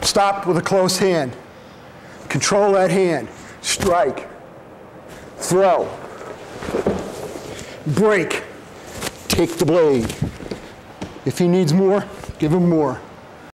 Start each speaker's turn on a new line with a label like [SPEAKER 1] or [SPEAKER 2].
[SPEAKER 1] Stop with a close hand. Control that hand. Strike. Throw. Break. Take the blade. If he needs more, give him more.